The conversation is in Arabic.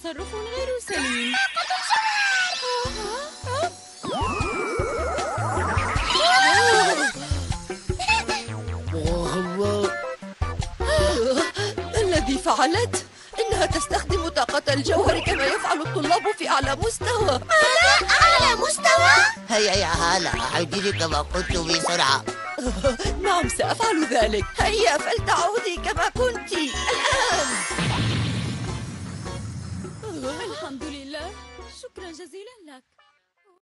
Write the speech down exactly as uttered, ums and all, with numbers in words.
تصرف غير سليم. الذي فعلت؟ إنها تستخدم طاقة الجوهر كما يفعل الطلاب في أعلى مستوى. ماذا؟ أعلى مستوى؟ هيا يا هالة، عودي كما كنت بسرعة. نعم سأفعل ذلك. هيا فلتعودي كما كنت الآن. الحمد لله، شكرا جزيلا لك.